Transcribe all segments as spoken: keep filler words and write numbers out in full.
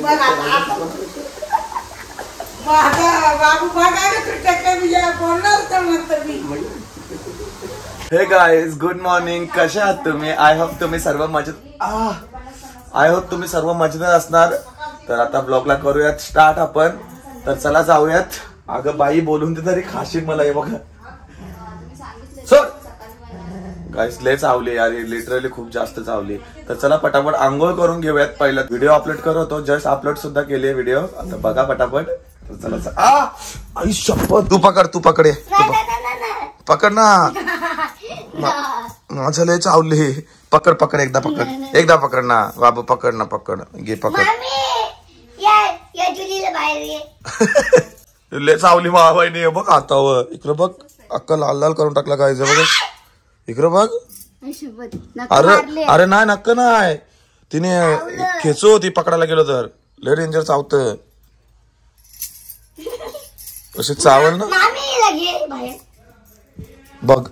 हे guys, good morning. कसे आहात तुम्ही? आय होप तुम्ही सर्व मजेत आय होप तुम्ही सर्व मजेत असणार. तर आता ब्लॉगला करूयात स्टार्ट आपण. तर चला जाऊयात. अगं बाई, बोलून ते तरी खाशील मला. हे बघा सर गाईस, लय चावली यार, लिटरली खूप जास्त चावली. तर चला पटापट आंघोळ करून घेऊयात. पहिला व्हिडिओ अपलोड करत होतो, जस्ट अपलोड सुद्धा केली व्हिडिओ. आता बघा पटापट. तर चला. आ आई शपथ, तू पकड तू पकड पकड ना. माझं लय चावली. पकड पकड एकदा पकड एकदा पकड ना बाबू. पकड ना पकड. घे पकड. लय चावली मावाईने. बघ आता इकडं बघ, अक्का लाल लाल करून टाकला काय बघ. इकडं बघ. अरे अरे नाही नक्क नाही, तिने खेचू होती पकडायला गेलो तर. लय डेंजर चावत. अशी चावल ना बघ.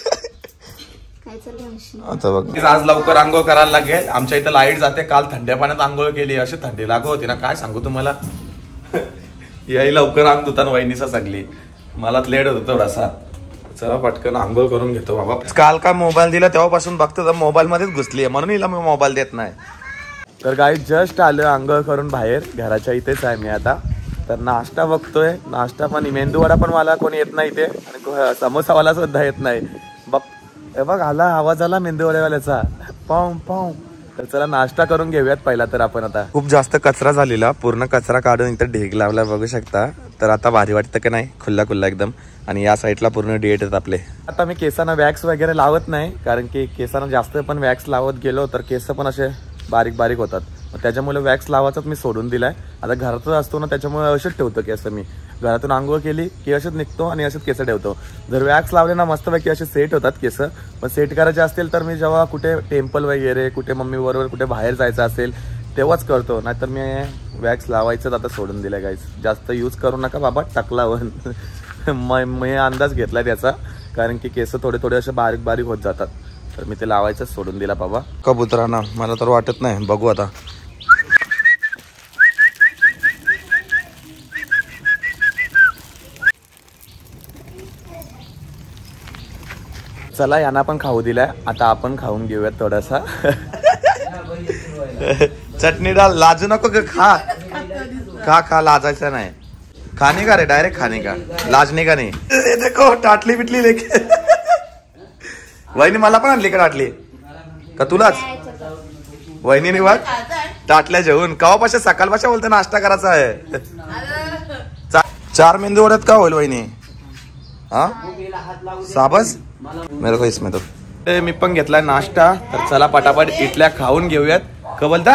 आता बघ, आज लवकर आंघोळ करायला लागेल. आमच्या इथं लाईट जाते. काल थंड्या पाण्यात आंघोळ केली, अशी थंडी लागू होती ना, काय सांगू तुम्हाला. याही लवकर अंग धुताना वहिनीचा सगली. मला लेट होतो थोडासा. चला पटकन आंघोळ करून घेतो बाबा. काल का मोबाईल दिला तेव्हापासून बघतो तर मोबाईल मध्येच घुसली आहे, म्हणून हिला मी मोबाईल देत नाही. तर गाईस, जस्ट आलो आंघोळ करून बाहेर. घराच्या इथेच आहे मी आता. तर नाश्ता बघतोय. नाश्ता पण मेंदूवडा पण मला कोणी येत नाही इथे, आणि समोसावाला सुद्धा येत नाही. बघ बघ आला आवाज आला मेंदूवड्यावाल्याचा. पाव पाव. तर चला नाश्ता करून घेऊयात पहिला. तर आपण आता खूप जास्त कचरा झालेला, पूर्ण कचरा काढून इथं ढीग लावला बघू शकता. तर आता भारी वाटतं की नाही, खुल्ला खुल्ला एकदम. आणि या साईडला पूर्ण डेट आहेत आपले. आता मी केसांना वॅक्स वगैरे लावत नाही, कारण की केसांना जास्त पण वॅक्स लावत गेलो तर केस पण असे बारीक बारीक होतात. त्याच्यामुळे वॅक्स लावायचंच मी सोडून दिलाय. आता घरातच असतो ना, त्याच्यामुळे असेच ठेवतो केस मी. घरातून आंघोळ केली की असेच निघतो आणि असेच केस ठेवतो. जर वॅक्स लावले ना मस्तपैकी असे सेट होतात केस. पण सेट करायचे असतील तर मी जेव्हा कुठे टेम्पल वगैरे, कुठे मम्मी बरोबर कुठे बाहेर जायचं असेल तेव्हाच करतो. नाहीतर मी वॅक्स लावायचं आता सोडून दिलंय गाईस. जास्त यूज करू नका बाबा, टाकलावर. मी अंदाज घेतलाय त्याचा, कारण की केस थोडे थोडे असे बारीक बारीक होत जातात. तर मी ते लावायचं सोडून दिला बाबा. कबुतरांना मला तर वाटत नाही, बघू आता. चला, यांना पण खाऊ दिलाय. आता आपण खाऊन घेऊयात थोडासा. चटणी डाल. लाजू नको ग, खा खा खा. लाजायचं नाही. खाने का रे, डायरेक्ट खाने का, लाजने का नाही. देखो टाटली बिटली लेके. वहिनी मला पण आणली का टाटली का तुलाच? वहिनीने बघ टाटल्या जेवून. कवापाशा सकाळपाशा बोलते नाश्ता करायचा आहे. चार मेंदू वड्यात का होईल वहिनी? हा साबस मेरे को इसमें तो. मी पण घेतलाय नाश्ता. तर चला पटापट इटल्या खाऊन घेऊयात. का बोलता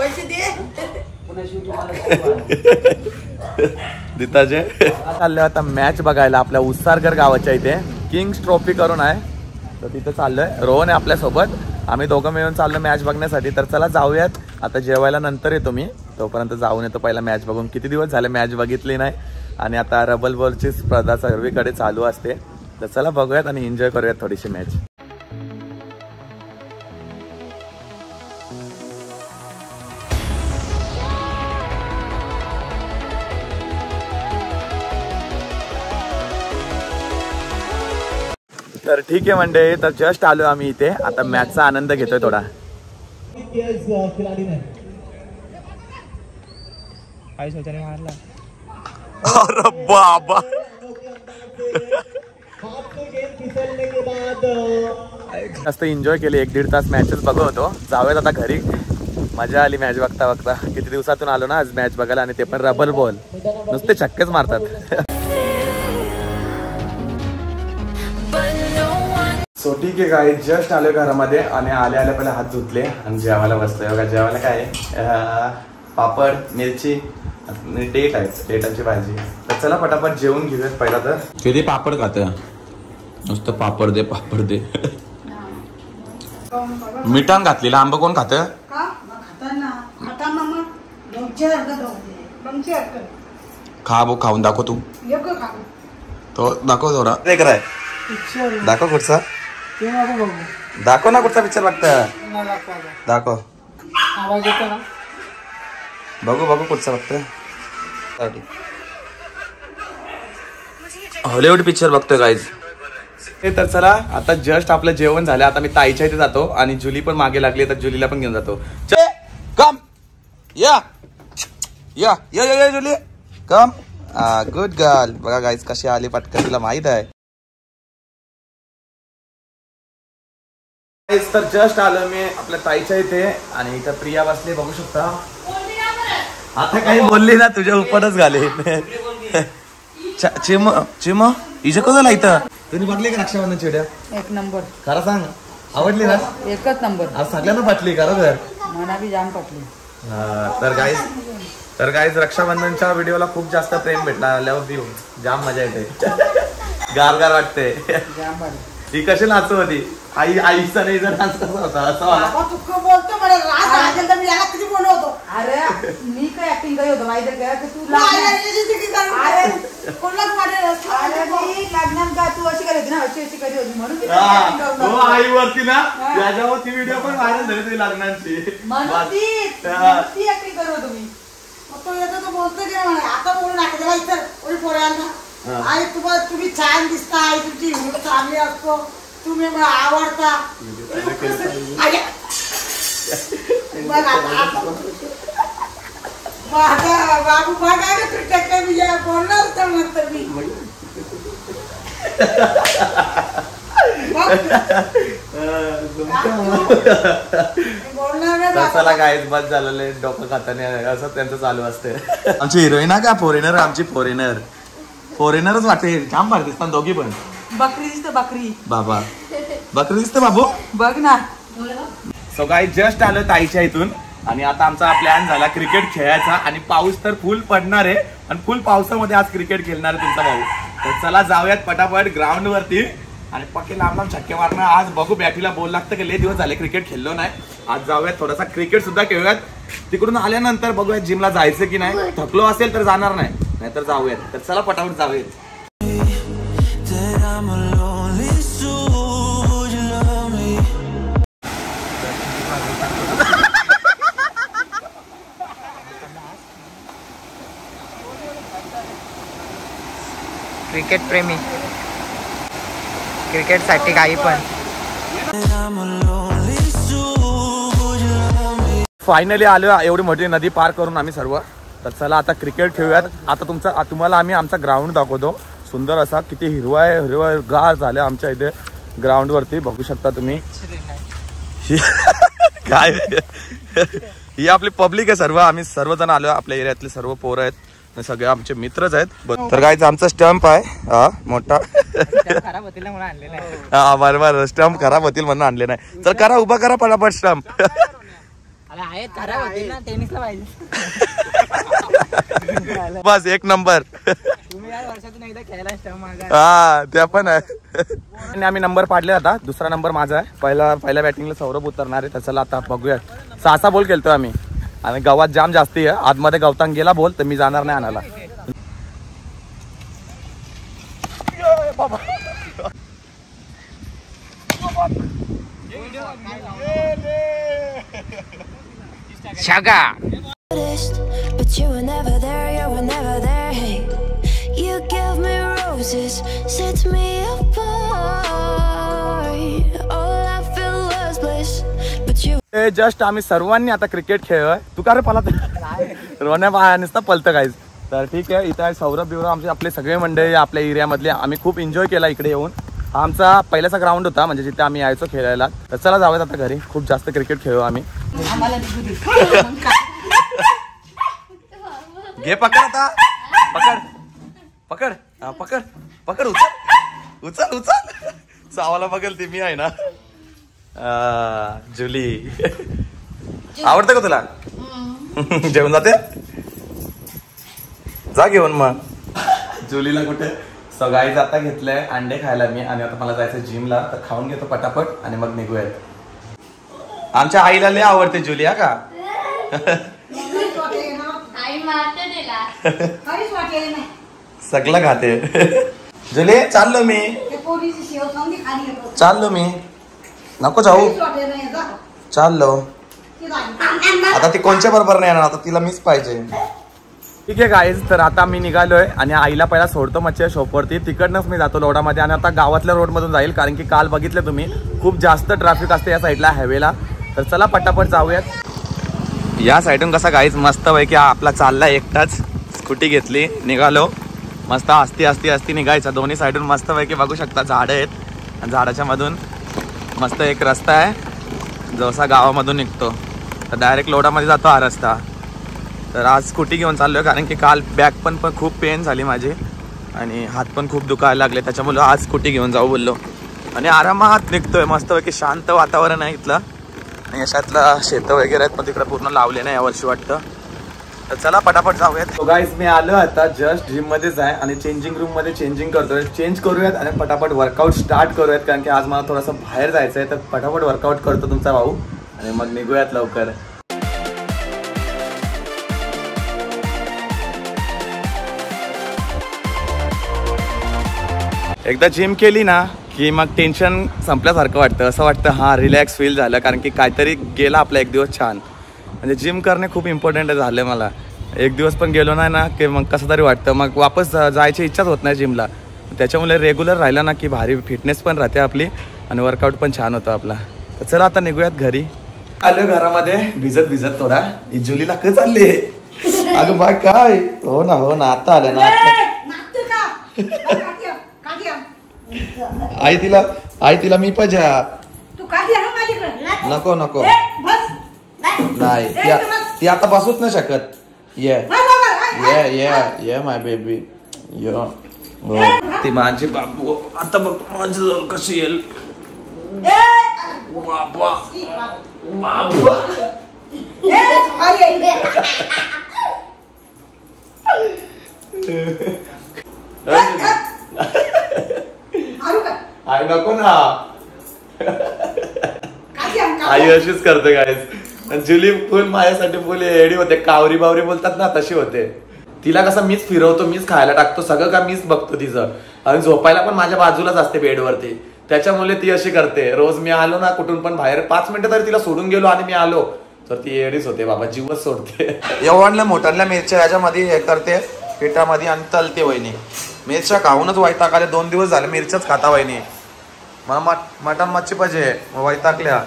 दिताजे. चाललोय आता मॅच बघायला आपल्या उसारकर गावाच्या इथे. किंग्स ट्रॉफी करून आहे, तर तिथे चाललोय. रोहन आहे आपल्यासोबत. आम्ही दोघं मिळून चाललो मॅच बघण्यासाठी. तर चला जाऊयात. आता जेवायला नंतर येतो मी, तोपर्यंत जाऊन येतो पहिला मॅच बघून. किती दिवस झाले मॅच बघितली नाही. आणि आता रबल बॉलची स्पर्धा सर्वीकडे चालू असते. तर चला बघूयात आणि एन्जॉय करूयात थोडीशी मॅच. तर ठीक आहे मंडळी, तर जस्ट आलो आम्ही इथे. आता मॅचचा आनंद घेतोय थोडा. अरे बाबा, जास्त एन्जॉय केले. एक दीड तास मॅचच बघत होतो. जाऊयात आता घरी. मजा आली मॅच बघता बघता. किती दिवसातून आलो ना आज मॅच बघायला, आणि ते पण रबल बॉल. नुसते छक्केच मारतात. सो ठीक आहे काय, जस्ट आलो घरामध्ये आणि आले आले पहिले हात धुतले आणि जेवायला बसलोय. बघा जेवायला काय आहे, पापड, मिरची, डेट आहे, डेटाची भाजी. तर चला पटापट जेवून घेऊयात पहिला. तर किती पापड खात? नुसतं पापड दे पापड दे. मिठान घातलेला आंबा कोण खात? खा बो, खाऊन दाखव तू. तो दाखव थोडा. काय दाखव कुठचा, दाखव ना कुठचा पिक्चर बघता. दाखव. बघू बघू कुठचा बघतोय. हॉलिवूड पिक्चर बघतोय गाईज. तर चला आता जस्ट आपलं जेवण झालं. आता मी ताईच्या इथे जातो आणि जुली पण मागे लागली तर जुलीला पण घेऊन जातो. कम या या या या जुली कम. Good girl. बघा गाईज कशी आली पटकन, तिला माहित आहे. तर जस्ट आलो मी आपल्या ताईच्या इथे आणि इथं प्रिया बसली बघू शकता. आता काही बोलली ना तुझ्या उपरच घाले. चिम चिम इजे कधी इथं तुम्ही बघले का रक्षाबंधन चिड्या? एक नंबर. खरं सांग आवडली ना? एकच नंबर. आज सगळ्यांना पटली खरं तर. मला बी जाम पटली. हा तर गाईज तर गाईज रक्षाबंधनच्या व्हिडिओला खूप जास्त प्रेम भेटला. आल्यावर देऊ जाम मजा येते. गार गार वाटते. ही कशी नाचू होती आई. आईचा नाही जर डान्स कसा होता असं बोलतो मला. मी याला किती बोलवतो. अरे मी काय ऍक्टिंग काही होतं माहिती का तू लग्नात का तू अशी करी होती ना अशी अशी करी होती म्हणून आई वरती ना त्याच्यावरती व्हिडिओ पण व्हायरल झाली तुझी लग्नाची. ती ऍक्टिंग करत होतो मी. तो येतो तो बोलतो की नाही आता बोलून टाकला इतर पोरांना. आई तुम्हाला तुम्ही छान दिसता. आई तुमची हिंमत चांगली असतो. तुम्ही मला आवडता. बाबू बघा तू टक्का मी बोलणार तर नंतर मी चला गाईज बस झालेले डोकं खाताने असं त्यांचं चालू असते. आमची हिरोईन आहे का फॉरेनर? आमची फॉरेनर फॉरेनरच वाटते. छान भारी दिसतात दोघी पण. बकरी दिसते बकरी. बाबा बकरी दिसते बाबू बघ ना. सो गाईज जस्ट आलं ताईच्या इथून आणि आता आमचा प्लॅन झाला क्रिकेट खेळायचा. आणि पाऊस तर फुल पडणार आहे आणि फुल पावसामध्ये आज क्रिकेट खेळणार आहे तुमचा भाऊ. तर चला जाऊयात पटापट ग्राउंड वरती आणि पक्के लांब लांब छक्के मारणार. आज बघू बॅटीला बोल लागतं की लय दिवस झाले क्रिकेट खेळलो नाही. आज जाऊयात थोडासा क्रिकेट सुद्धा खेळूयात. तिकडून आल्यानंतर बघूयात जिमला जायचं की नाही. थकलो असेल तर जाणार नाही नाहीतर जाऊयात. तर चला पटापट जाऊयात. क्रिकेट प्रेमी क्रिकेट साठी काही पण. फायनली आलो एवढी मोठी नदी पार करून आम्ही सर्व. तर चला आता क्रिकेट खेळूयात. आता तुमचा तुम्हाला आम्ही आमचा ग्राउंड दाखवतो. सुंदर असा किती हिरवा आहे हिरवा गार झालं आमच्या इथे ग्राउंड वरती बघू शकता तुम्ही. काय ही आपली पब्लिक आहे सर्व. आम्ही सर्वजण आलो. आपल्या एरियातले सर्व पोरं आहेत सगळे आमचे मित्रच आहेत. तर काय आमचा स्टंप आहे हा मोठा. हा बरोबर स्टंप खराब होतील म्हणून आणले नाही. तर करा उभा करा पटापट स्टंप. बस एक नंबर. हा त्या पण आहे. आम्ही नंबर पाडले. आता दुसरा नंबर माझा आहे. पहिला पहिल्या बॅटिंगला सौरभ उतरणार आहे. त्याला आता बघूया. सहा सहा बॉल खेळतोय आम्ही आणि गावात जाम जास्ती आहे. आतमध्ये गवतांग गेला बोल तर मी जाणार नाही आणायला. शागा but you were never there, you were never there. Hey, you gave me roses, set me apart. All I feel was bliss, but you. Just आम्ही सर्वांनी आता क्रिकेट खेळलोय. तू का रे पळत रोण्या बाहेर नुसतं पळतं काहीच. तर ठीक आहे इथं सौरभ बिवरभ आमचे आपले सगळे मंडळी आपल्या एरियामधले. आम्ही खूप एन्जॉय केला इकडे येऊन. हा आमचा पहिल्याचा ग्राउंड होता म्हणजे जिथे आम्ही यायचो खेळायला. तर चला जाऊयात आता घरी. खूप जास्त क्रिकेट खेळू आम्ही. घे पकड आता पकड पकड हा पकड पकड उचल उचल उचल. सावाला बघेल ती मी आहे ना. जुली आवडतं का तुला? जेवण जाते जा घेऊन मग. जुलीला कुठे सगळी आता घेतलंय अंडे खायला मी आणि आता मला जायचं जिमला. तर खाऊन घेतो पटापट आणि मग निघूयात. आमच्या आईला लय आवडते जुली हा का. सगळं खाते. जुली चाललो मी चाललो मी नको जाऊ चाललो. आता ती कोणच्या बरोबर नाही येणार, आता तिला मीच पाहिजे. ठीक आहे गाईज, तर आता मी निघालोय आणि आईला पहिला सोडतो मच्छी शॉपवरती. तिकडनंच मी जातो लोडामध्ये आणि आता गावातल्या रोडमधून जाईल, कारण की काल बघितलं तुम्ही खूप जास्त ट्रॅफिक असते या साईडला हायवेला. तर चला पटापट जाऊयात. या साईडून कसा गाईज मस्त पैकी आपला चालला एकटाच. स्कूटी घेतली, निघालो. मस्त हस्ती हस्ती हस्ती निघायचा. दोन्ही साईडून मस्त पैकी बघू शकता झाडं आहेत आणि झाडाच्या मधून मस्त एक रस्ता आहे जो असा गावामधून निघतो. तर डायरेक्ट लोडामध्ये जातो हा रस्ता. तर आज स्कूटी घेऊन चाललो आहे, कारण की काल बॅक पण पण खूप पेन झाली माझी आणि हात पण खूप दुखायला लागले. त्याच्यामुळे आज स्कूटी घेऊन जाऊ बोललो आणि आरामात निघतोय. मस्तपैकी शांत वातावरण आहे इथलं आणि अशातलं शेतं वगैरे आहेत पण तिकडे पूर्ण लावले नाही यावर्षी वाटतं. तर चला पटापट जाऊयात. तो गाईज मी आलो आता जस्ट जिम मध्येच आहे आणि चेंजिंग रूम मध्ये चेंजिंग करतोय. चेंज करूयात आणि पटापट वर्कआउट स्टार्ट करूयात, कारण की आज मला थोडंसं बाहेर जायचं आहे. तर पटापट वर्कआउट करतो तुमचा भाऊ आणि मग निघूयात लवकर. एकदा जिम केली ना की मग टेन्शन संपल्यासारखं वाटतं. असं वाटतं हां रिलॅक्स फील झालं, कारण की काहीतरी गेला आपला एक दिवस छान. म्हणजे जिम करणे खूप इम्पॉर्टंट झालं मला. एक दिवस पण गेलो नाही ना की मग कसं तरी वाटतं, मग वापस जायची इच्छाच होत नाही जिमला. त्याच्यामुळे रेग्युलर राहिलं ना की भारी फिटनेस पण राहते आपली आणि वर्कआउट पण छान होतं आपला. तर चला आता निघूयात घरी. आलो घरामध्ये भिजत भिजत थोडा. इजुलीला का चालले अगं बा काय. हो ना हो ना आता आलं ना. आई तिला आई तिला मी पाहिजे. नको नको नाही, ती आता बसूच नाही शकत. ये ये ये ये माय बेबी यो. ती माझी बाबू आता बघ माझं जवळ कशी येईल. बाबा बाबा आई नको ना. आई अशीच करते गाईज. जुली फुल माझ्यासाठी फुल एडी होते. कावरी बावरी बोलतात ना तशी होते. तिला कसं मीच फिरवतो, मीच खायला टाकतो, सगळं का मीच बघतो तिचं. आणि झोपायला पण माझ्या बाजूलाच असते बेडवरती. त्याच्यामुळे ती अशी करते. रोज मी आलो ना कुठून पण बाहेर पाच मिनिटं तरी तिला सोडून गेलो आणि मी आलो तर ती एडीच होते बाबा, जीवच सोडते. एवढल्या मोठ्याल्या मिरच्या याच्यामध्ये हे करते पिठामध्ये आणि तलते वहिनी. मिरच्या खाऊनच वैतागले. दोन दिवस झाले मिरच्याच खाता वहिनी. मला मटण मच्छी पाहिजे वैतागल्या.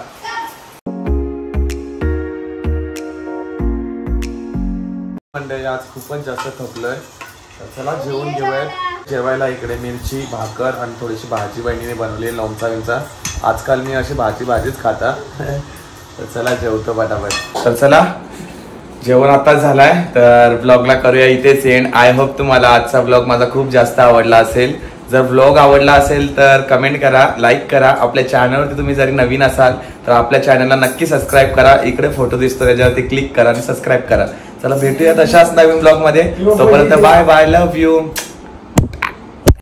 मंडळी आज खूपच जास्त थकलोय. चला जेवून घेऊयात. जेवायला इकडे मिरची भाकर आणि थोडीशी भाजी बहिणीने बनवली लोणचा विंचा. आजकाल मी अशी भाजी भाजीच खाता. तर चला जेवतो पटापट. तर चला जेवण आता झालाय तर ब्लॉगला करूया इथेच एंड. आय होप तुम्हाला आजचा ब्लॉग माझा खूप जास्त आवडला असेल. जर ब्लॉग आवडला असेल तर कमेंट करा, लाईक करा. आपल्या चॅनलवरती तुम्ही जरी नवीन असाल तर आपल्या चॅनलला नक्की सबस्क्राईब करा. इकडे फोटो दिसतो त्याच्यावरती क्लिक करा आणि सबस्क्राईब करा. चला भेटूया तशाच नवीन ब्लॉग मध्ये. तोपर्यंत बाय बाय, लव्ह यू.